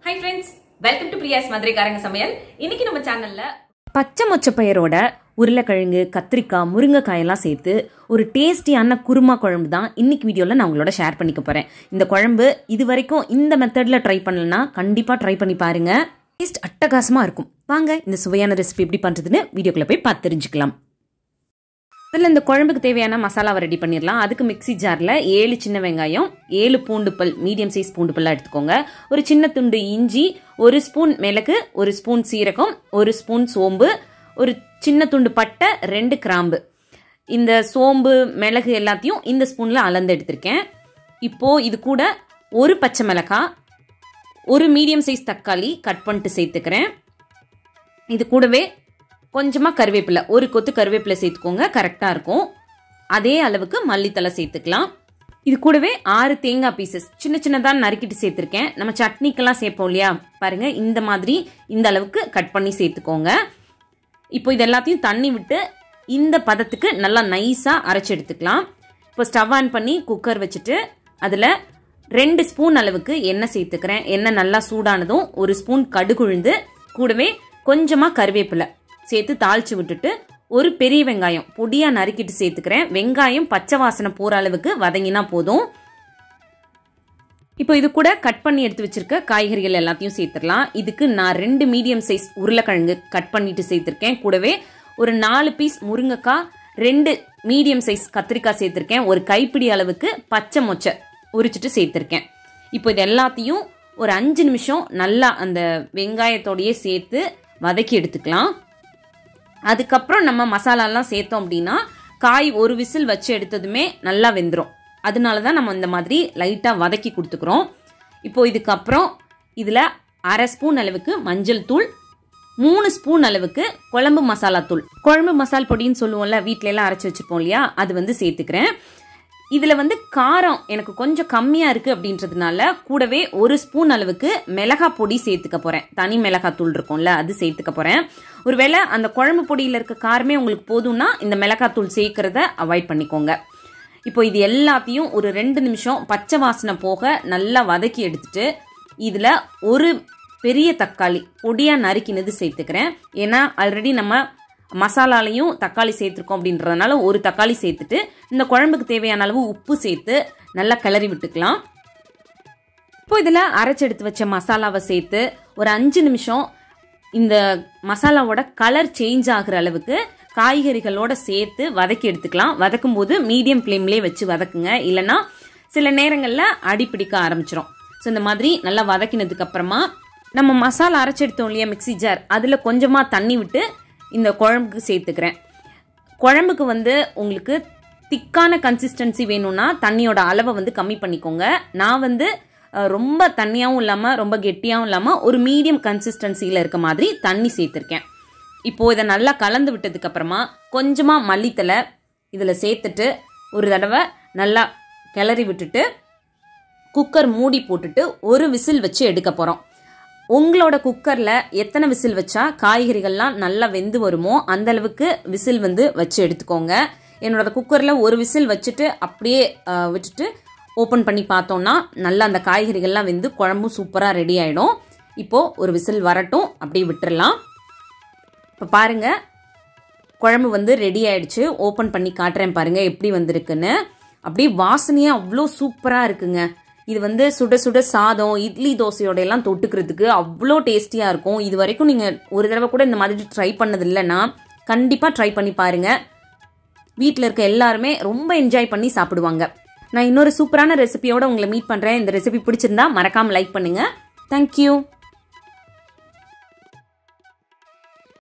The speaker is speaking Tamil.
Hi friends, welcome to Priya's மதுரைக்காரங்க சமையல். இன்னைக்கு நம்ம சேனல்ல பச்சை மொச்சை பயிரோட உருளைக்கிழங்கு, கத்திரிக்காய், முருங்கைக்காய் எல்லாம் சேர்த்து ஒரு டேஸ்டியான குருமா குழம்பு தான் இன்னைக்கு வீடியோல நான் உங்களோட ஷேர் பண்ணிக்க போறேன். இந்த குழம்பு இது வரைக்கும் இந்த மெத்தட்ல ட்ரை பண்ணலனா கண்டிப்பா ட்ரை பண்ணி பாருங்க. டேஸ்ட் அட்டகாசமா இருக்கும். வாங்க இந்த சுவையான ரெசிபி எப்படி பண்றதுன்னு வீடியோக்குள்ள போய் பார்த்து தெரிஞ்சுக்கலாம். இதில் இந்த குழம்புக்கு தேவையான மசாலாவை ரெடி பண்ணிடலாம். அதுக்கு மிக்சி ஜாரில் 7 சின்ன வெங்காயம், 7 பூண்டு பல், மீடியம் சைஸ் பூண்டு பல்லாக எடுத்துக்கோங்க. ஒரு சின்ன துண்டு இஞ்சி, 1 ஸ்பூன் மிளகு, 1 ஸ்பூன் சீரகம், 1 ஸ்பூன் சோம்பு, ஒரு சின்ன துண்டு பட்டை, 2 கிராம்பு. இந்த சோம்பு மிளகு எல்லாத்தையும் இந்த ஸ்பூனில் அளந்து எடுத்திருக்கேன். இப்போது இது கூட ஒரு பச்சை மிளகாய், ஒரு மீடியம் சைஸ் தக்காளி கட் பண்ணிட்டு சேர்த்துக்கிறேன். இது கூடவே கொஞ்சமாக கருவேப்பிலை, ஒரு கொத்து கருவேப்பிலை சேர்த்துக்கோங்க, கரெக்டாக இருக்கும். அதே அளவுக்கு மல்லித்தலை சேர்த்துக்கலாம். இது கூடவே 6 தேங்காய் பீசஸ் சின்ன சின்னதாக நறுக்கிட்டு சேர்த்துருக்கேன். நம்ம சட்னிக்கெல்லாம் சேர்ப்போம் இல்லையா, பாருங்க இந்த மாதிரி இந்த அளவுக்கு கட் பண்ணி சேர்த்துக்கோங்க. இப்போ இது எல்லாத்தையும் தண்ணி விட்டு இந்த பதத்துக்கு நல்லா நைஸாக அரைச்சி எடுத்துக்கலாம். இப்போ ஸ்டவ் ஆன் பண்ணி குக்கர் வச்சுட்டு அதில் 2 ஸ்பூன் அளவுக்கு எண்ணெய் சேர்த்துக்கிறேன். எண்ணெய் நல்லா சூடானதும் 1 ஸ்பூன் கடுகு உளுந்து, கூடவே கொஞ்சமாக கருவேப்பிலை சேர்த்து தாளிச்சு விட்டுட்டு ஒரு பெரிய வெங்காயம் பொடியா நறுக்கிட்டு சேர்த்துக்கிறேன். வெங்காயம் பச்சை வாசனை போற அளவுக்கு வதங்கினா போதும். இப்போ இது கூட கட் பண்ணி எடுத்து வச்சிருக்க காய்கறிகள் எல்லாத்தையும் சேர்த்துடலாம். இதுக்கு நான் 2 மீடியம் சைஸ் உருளைக்கிழங்கு கட் பண்ணிட்டு சேர்த்திருக்கேன். கூடவே ஒரு 4 பீஸ் முருங்கைக்காய், 2 மீடியம் சைஸ் கத்திரிக்காய் சேர்த்திருக்கேன். ஒரு கைப்பிடி அளவுக்கு பச்சை மொச்சை உரிச்சிட்டு சேர்த்திருக்கேன். இப்போ இது எல்லாத்தையும் ஒரு 5 நிமிஷம் நல்லா அந்த வெங்காயத்தோடையே சேர்த்து வதக்கி எடுத்துக்கலாம். அதுக்கப்புறம் நம்ம மசாலாலாம் சேர்த்தோம் அப்படின்னா காய் ஒரு விசில் வச்சு எடுத்ததுமே நல்லா வெந்துடும். அதனால தான் நம்ம இந்த மாதிரி லைட்டாக வதக்கி கொடுத்துக்கிறோம். இப்போ இதுக்கப்புறம் இதில் 1/2 ஸ்பூன் அளவுக்கு மஞ்சள் தூள், 3 ஸ்பூன் அளவுக்கு குழம்பு மசாலா தூள், குழம்பு மசால் பொடின்னு சொல்லுவோம்ல, வீட்டில எல்லாம் அரைச்சி வச்சுப்போம் இல்லையா, அது சேர்த்துக்கிறேன். இதில் காரம் எனக்கு கொஞ்சம் கம்மியாக இருக்குது அப்படின்றதுனால கூடவே 1 ஸ்பூன் அளவுக்கு மிளகாய் பொடி சேர்த்துக்க போகிறேன். தனி மிளகாய் தூள் இருக்கும்ல, அது சேர்த்துக்க போகிறேன். ஒருவேளை அந்த குழம்பு பொடியில் இருக்க காரமே உங்களுக்கு போதும்னா இந்த மிளகாய் தூள் சேர்க்கறத அவாய்ட் பண்ணிக்கோங்க. இப்போ இது எல்லாத்தையும் ஒரு 2 நிமிஷம் பச்சை வாசனை போக நல்லா வதக்கி எடுத்துட்டு இதில் ஒரு பெரிய தக்காளி பொடியாக நறுக்கினது சேர்த்துக்கிறேன். ஏன்னா ஆல்ரெடி நம்ம மசாலாலையும் தக்காளி சேர்த்துருக்கோம் அப்படின்றதுனால ஒரு தக்காளி சேர்த்துட்டு இந்த குழம்புக்கு தேவையான அளவு உப்பு சேர்த்து நல்லா கிளறி விட்டுக்கலாம். இப்போ இதில் அரைச்சி எடுத்து வச்ச மசாலாவை சேர்த்து ஒரு 5 நிமிஷம் இந்த மசாலாவோட கலர் சேஞ்ச் ஆகுற அளவுக்கு காய்கறிகளோட சேர்த்து வதக்கி எடுத்துக்கலாம். வதக்கும் போது மீடியம் ஃப்ளேம்லேயே வச்சு வதக்குங்க, இல்லைன்னா சில நேரங்களில் அடி பிடிக்க ஆரம்பிச்சிடும். ஸோ இந்த மாதிரி நல்லா வதக்கினதுக்கு அப்புறமா நம்ம மசாலா அரைச்சி எடுத்தோம் இல்லையா மிக்சி ஜார், அதில் கொஞ்சமாக தண்ணி விட்டு இந்த குழம்புக்கு சேர்த்துக்கிறேன். குழம்புக்கு உங்களுக்கு திக்கான கன்சிஸ்டன்சி வேணும்னா தண்ணியோட அளவை கம்மி பண்ணிக்கோங்க. நான் ரொம்ப தண்ணியாகவும் இல்லாமல் ரொம்ப கெட்டியாகவும் இல்லாமல் ஒரு மீடியம் கன்சிஸ்டன்சியில் இருக்க மாதிரி தண்ணி சேர்த்துருக்கேன். இப்போது இதை நல்லா கலந்து விட்டதுக்கு அப்புறமா கொஞ்சமாக மல்லித்தலை இதில் சேர்த்துட்டு ஒரு தடவை நல்லா கிளறி விட்டுட்டு குக்கர் மூடி போட்டுட்டு ஒரு விசில் வச்சு எடுக்க போகிறோம். உங்களோட குக்கரில் எத்தனை விசில் வச்சா காய்கறிகள்லாம் நல்லா வெந்து வருமோ அந்த அளவுக்கு விசில் வச்சு எடுத்துக்கோங்க. என்னோட குக்கரில் ஒரு விசில் வச்சுட்டு அப்படியே விட்டுட்டு ஓப்பன் பண்ணி பார்த்தோம்னா நல்லா அந்த காய்கறிகள்லாம் வெந்து குழம்பும் சூப்பராக ரெடி ஆகிடும். இப்போது ஒரு விசில் வரட்டும், அப்படியே விட்டுடலாம். இப்போ பாருங்கள் குழம்பு ரெடி ஆயிடுச்சு. ஓப்பன் பண்ணி காட்டுறேன் பாருங்கள் எப்படி வந்திருக்குன்னு. அப்படியே வாசனையாக அவ்வளோ சூப்பராக இருக்குங்க. இது சுட சுட சாதம், இட்லி, தோசையோட எல்லாம் தொட்டுக்கிறதுக்கு அவ்வளோ டேஸ்டியாக இருக்கும். இது வரைக்கும் நீங்கள் ஒரு தடவை கூட இந்த மாதிரி ட்ரை பண்ணது இல்லைன்னா கண்டிப்பாக ட்ரை பண்ணி பாருங்கள். வீட்டில் இருக்க எல்லாருமே ரொம்ப என்ஜாய் பண்ணி சாப்பிடுவாங்க. நான் இன்னொரு சூப்பரான ரெசிபியோட உங்களை மீட் பண்ணுறேன். இந்த ரெசிபி பிடிச்சிருந்தா மறக்காமல் லைக் பண்ணுங்கள். தேங்க்யூ.